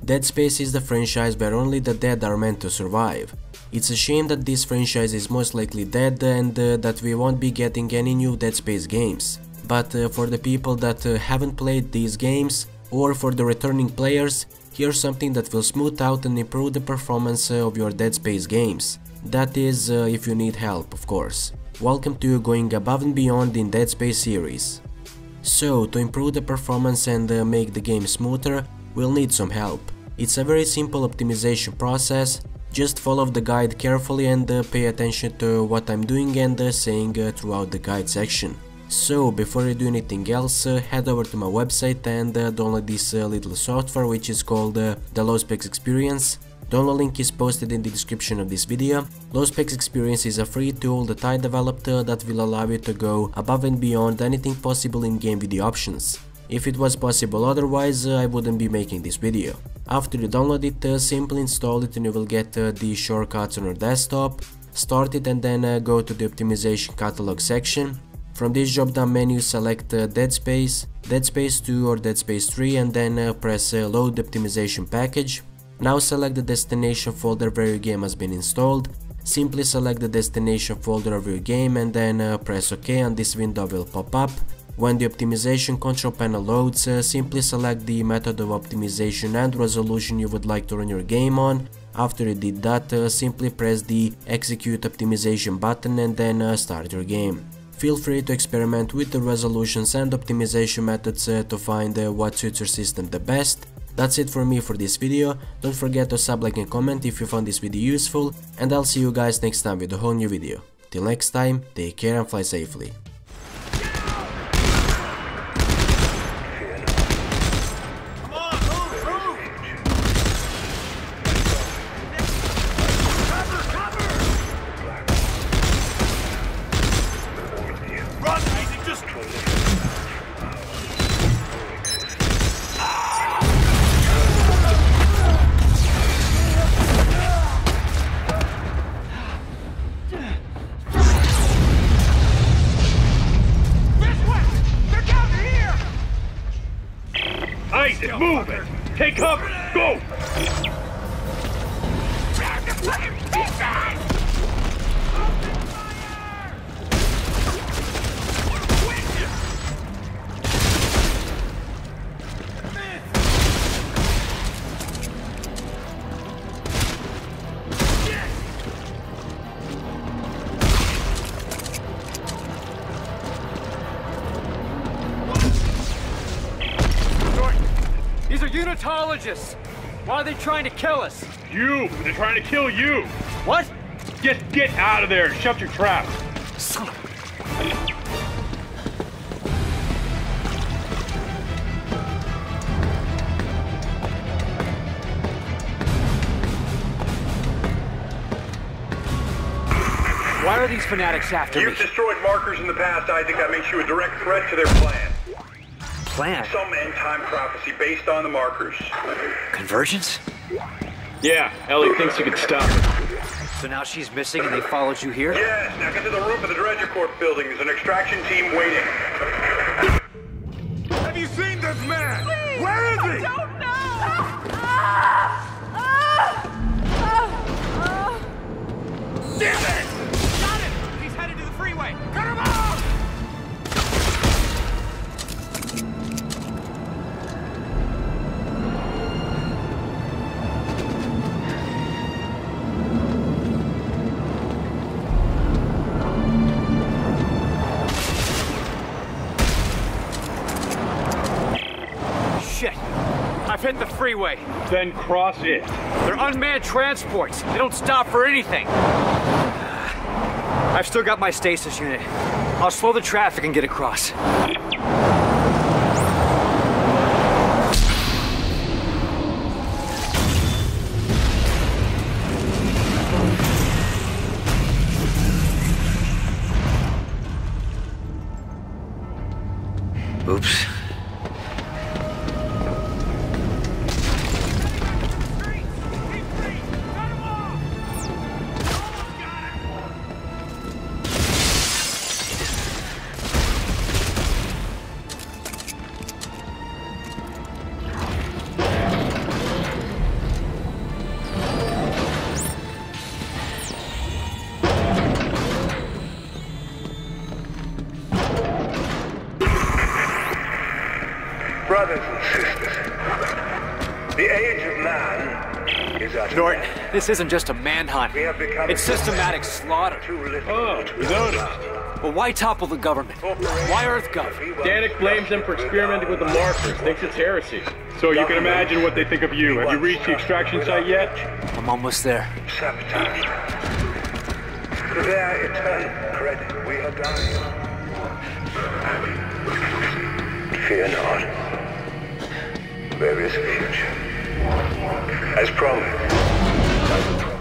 Dead Space is the franchise where only the dead are meant to survive. It's a shame that this franchise is most likely dead and that we won't be getting any new Dead Space games. But for the people that haven't played these games, or for the returning players, here's something that will smooth out and improve the performance of your Dead Space games. That is, if you need help, of course. Welcome to going above and beyond in Dead Space series. So, to improve the performance and make the game smoother, we'll need some help. It's a very simple optimization process. Just follow the guide carefully and pay attention to what I'm doing and saying throughout the guide section. So, before you do anything else, head over to my website and download this little software which is called the Low Specs Experience. Download link is posted in the description of this video. Low Specs Experience is a free tool that I developed that will allow you to go above and beyond anything possible in game with the options. If it was possible otherwise, I wouldn't be making this video. After you download it, simply install it and you will get the shortcuts on your desktop. Start it and then go to the optimization catalog section. From this drop down menu select Dead Space, Dead Space 2 or Dead Space 3 and then press load optimization package. Now select the destination folder where your game has been installed. Simply select the destination folder of your game and then press OK and this window will pop up. When the optimization control panel loads, simply select the method of optimization and resolution you would like to run your game on. After you did that, simply press the execute optimization button and then start your game. Feel free to experiment with the resolutions and optimization methods to find what suits your system the best. That's it from me for this video. Don't forget to sub, like and comment if you found this video useful, and I'll see you guys next time with a whole new video. Till next time, take care and fly safely. Move it! Take cover! Go! These are unitologists! Why are they trying to kill us? You! They're trying to kill you! What? Get out of there! Shut your trap! Son of Why are these fanatics after me? You've destroyed markers in the past, Isaac. That makes you a direct threat to their plan. Plan? Some end-time prophecy based on the markers. Convergence? Yeah, Ellie thinks you could stop it. So now she's missing and they followed you here? Yes, now get to the roof of the Dredger Corp building. There's an extraction team waiting. Have you seen this man? Please, Where is he? I don't know! Damn it! Got him! He's headed to the freeway! Cut him off! Shit! I've hit the freeway. Then cross it. They're unmanned transports. They don't stop for anything. I've still got my stasis unit. I'll slow the traffic and get across. Oops. Brothers and sisters, the age of man is at an Norton, end. this isn't just a manhunt. We have become It's systematic slaughter. too little. Oh, too we noticed. But why topple the government? Why EarthGov? Danik blames them for experimenting with the markers, thinks it's heresy. So you can imagine what they think of you. Have you reached the extraction site yet? I'm almost there. Sabotage. To their eternal credit, we are dying. Fear not. There is a future. As promised.